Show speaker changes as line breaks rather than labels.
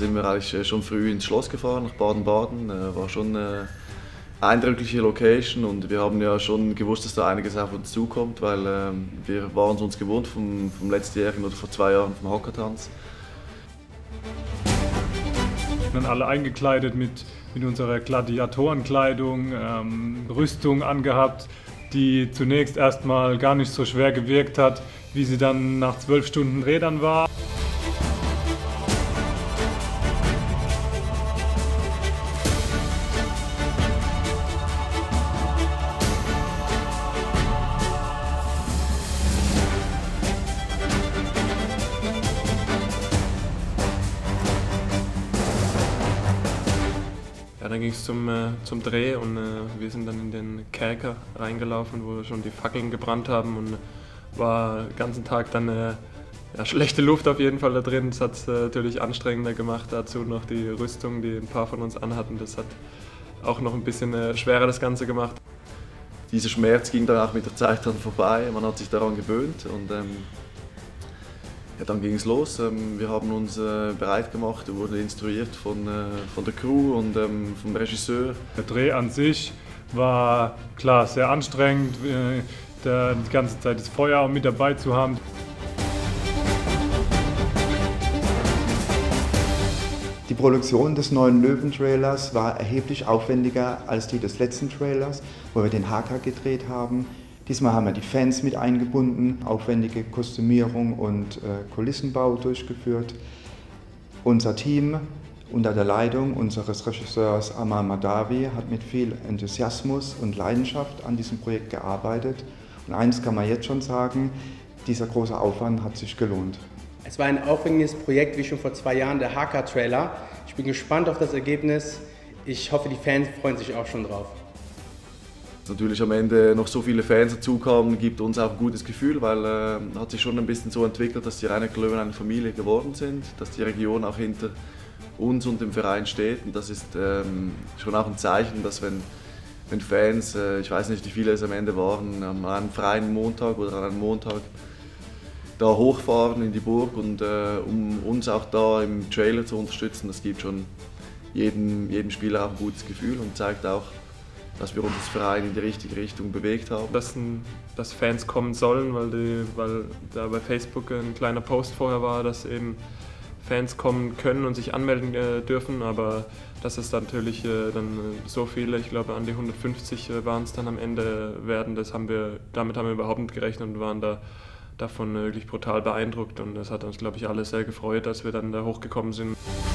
Sind wir eigentlich schon früh ins Schloss gefahren, nach Baden-Baden. War schon eine eindrückliche Location und wir haben ja schon gewusst, dass da einiges auf uns zukommt, weil wir waren es uns gewohnt vom letztjährigen oder vor 2 Jahren vom Hockertanz.
Dann alle eingekleidet mit unserer Gladiatorenkleidung, Rüstung angehabt, die zunächst erstmal gar nicht so schwer gewirkt hat, wie sie dann nach 12 Stunden Rädern war.
Ja, dann ging es zum Dreh und wir sind dann in den Kerker reingelaufen, wo schon die Fackeln gebrannt haben und war den ganzen Tag dann ja, schlechte Luft auf jeden Fall da drin. Das hat es natürlich anstrengender gemacht, dazu noch die Rüstung, die ein paar von uns anhatten. Das hat auch noch ein bisschen schwerer das Ganze gemacht.
Dieser Schmerz ging dann auch mit der Zeit dann vorbei, man hat sich daran gewöhnt und ja, dann ging es los. Wir haben uns bereit gemacht, wir wurden instruiert von der Crew und vom Regisseur.
Der Dreh an sich war klar sehr anstrengend, die ganze Zeit das Feuer mit dabei zu haben.
Die Produktion des neuen Löwen-Trailers war erheblich aufwendiger als die des letzten Trailers, wo wir den Haka gedreht haben. Diesmal haben wir die Fans mit eingebunden, aufwendige Kostümierung und Kulissenbau durchgeführt. Unser Team unter der Leitung unseres Regisseurs Amar Mahdavi hat mit viel Enthusiasmus und Leidenschaft an diesem Projekt gearbeitet. Und eines kann man jetzt schon sagen, dieser große Aufwand hat sich gelohnt.
Es war ein aufwendiges Projekt, wie schon vor 2 Jahren, der Haka-Trailer. Ich bin gespannt auf das Ergebnis. Ich hoffe, die Fans freuen sich auch schon drauf.
Dass natürlich am Ende noch so viele Fans dazukamen, gibt uns auch ein gutes Gefühl, weil hat sich schon ein bisschen so entwickelt, dass die Rhein-Neckar-Löwen eine Familie geworden sind, dass die Region auch hinter uns und dem Verein steht. Und das ist schon auch ein Zeichen, dass wenn Fans, ich weiß nicht, wie viele es am Ende waren, an einem freien Montag oder an einem Montag, da hochfahren in die Burg und um uns auch da im Trailer zu unterstützen, das gibt schon jedem Spieler auch ein gutes Gefühl und zeigt auch, dass wir uns als Verein in die richtige Richtung bewegt haben.
Dass Fans kommen sollen, weil da bei Facebook ein kleiner Post vorher war, dass eben Fans kommen können und sich anmelden dürfen, aber dass es dann natürlich dann so viele, ich glaube an die 150 waren es dann am Ende werden, damit haben wir überhaupt nicht gerechnet und waren davon wirklich brutal beeindruckt und das hat uns, glaube ich, alle sehr gefreut, dass wir dann da hochgekommen sind.